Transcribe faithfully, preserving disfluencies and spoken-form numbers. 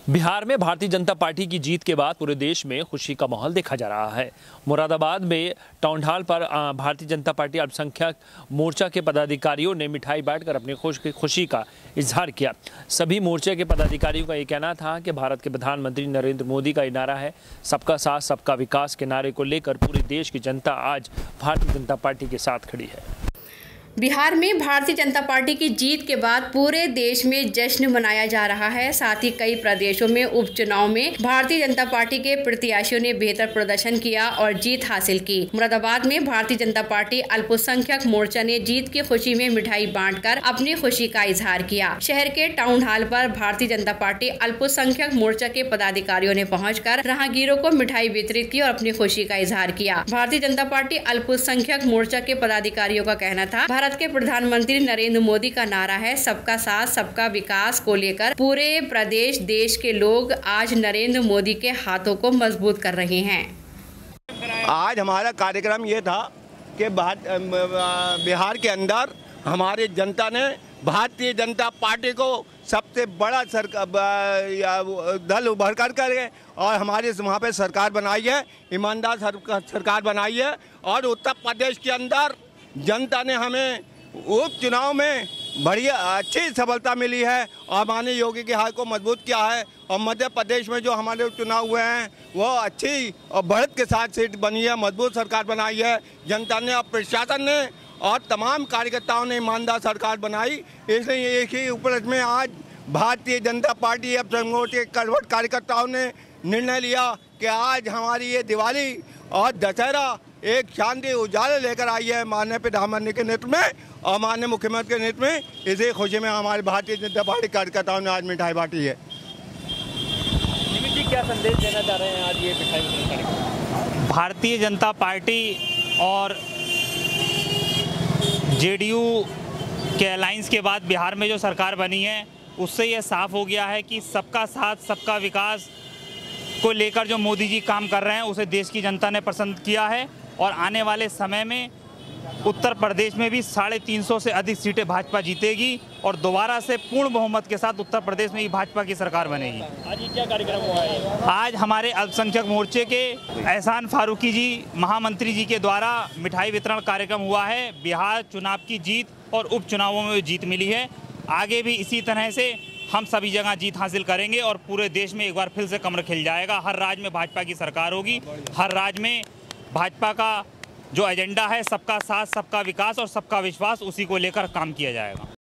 बिहार में भारतीय जनता पार्टी की जीत के बाद पूरे देश में खुशी का माहौल देखा जा रहा है। मुरादाबाद में टाउन हॉल पर भारतीय जनता पार्टी अल्पसंख्यक मोर्चा के पदाधिकारियों ने मिठाई बांटकर अपनी खुश खुशी का इजहार किया। सभी मोर्चे के पदाधिकारियों का ये कहना था कि भारत के प्रधानमंत्री नरेंद्र मोदी का ये नारा है, सबका साथ सबका विकास के नारे को लेकर पूरे देश की जनता आज भारतीय जनता पार्टी के साथ खड़ी है। बिहार में भारतीय जनता पार्टी की जीत के बाद पूरे देश में जश्न मनाया जा रहा है। साथ ही कई प्रदेशों में उपचुनाव में भारतीय जनता पार्टी के प्रत्याशियों ने बेहतर प्रदर्शन किया और जीत हासिल की। मुरादाबाद में भारतीय जनता पार्टी अल्पसंख्यक मोर्चा ने जीत की खुशी में मिठाई बांटकर अपनी खुशी का इजहार किया। शहर के टाउन हॉल पर भारतीय जनता पार्टी अल्पसंख्यक मोर्चा के पदाधिकारियों ने पहुंचकर राहगीरों को मिठाई वितरित की और अपनी खुशी का इजहार किया। भारतीय जनता पार्टी अल्पसंख्यक मोर्चा के पदाधिकारियों का कहना था, भारत के प्रधानमंत्री नरेंद्र मोदी का नारा है, सबका साथ सबका विकास को लेकर पूरे प्रदेश देश के लोग आज नरेंद्र मोदी के हाथों को मजबूत कर रहे हैं। आज हमारा कार्यक्रम ये था कि बिहार के अंदर हमारी जनता ने भारतीय जनता पार्टी को सबसे बड़ा सरकार दल उभर कर करे और हमारे वहाँ पे सरकार बनाई है, ईमानदार सरकार बनाई है। और उत्तर प्रदेश के अंदर जनता ने हमें उपचुनाव में बढ़िया अच्छी सफलता मिली है और माननीय योगी के हाथ को मजबूत किया है। और मध्य प्रदेश में जो हमारे उपचुनाव हुए हैं वो अच्छी और बढ़त के साथ सीट बनी है, मजबूत सरकार बनाई है जनता ने और प्रशासन ने और तमाम कार्यकर्ताओं ने ईमानदार सरकार बनाई। इसलिए एक ही उपलक्ष्य में आज भारतीय जनता पार्टी अब संगठन के करवट कार्यकर्ताओं ने निर्णय लिया कि आज हमारी ये दिवाली और दशहरा एक शांति उजाले लेकर आई है माननीय प्रधानमंत्री के नेतृत्व में और माननीय मुख्यमंत्री के नेतृत्व में। इसी खुशी में हमारे भारतीय जनता पार्टी कार्यकर्ताओं ने आज मिठाई बांटी है। निमित जी, क्या संदेश देना चाह रहे हैं आज ये मिठाई वितरण कार्यक्रम? भारतीय जनता पार्टी और जेडीयू के अलायंस के बाद बिहार में जो सरकार बनी है उससे ये साफ हो गया है कि सबका साथ सबका विकास को लेकर जो मोदी जी काम कर रहे हैं उसे देश की जनता ने पसंद किया है। और आने वाले समय में उत्तर प्रदेश में भी साढ़े तीन सौ से अधिक सीटें भाजपा जीतेगी और दोबारा से पूर्ण बहुमत के साथ उत्तर प्रदेश में ही भाजपा की सरकार बनेगी। आज ये क्या कार्यक्रम हुआ है? आज हमारे अल्पसंख्यक मोर्चे के एहसान फारूकी जी महामंत्री जी के द्वारा मिठाई वितरण कार्यक्रम हुआ है। बिहार चुनाव की जीत और उपचुनावों में जीत मिली है। आगे भी इसी तरह से हम सभी जगह जीत हासिल करेंगे और पूरे देश में एक बार फिर से कमर खिल जाएगा। हर राज्य में भाजपा की सरकार होगी। हर राज्य में भाजपा का जो एजेंडा है सबका साथ सबका विकास और सबका विश्वास, उसी को लेकर काम किया जाएगा।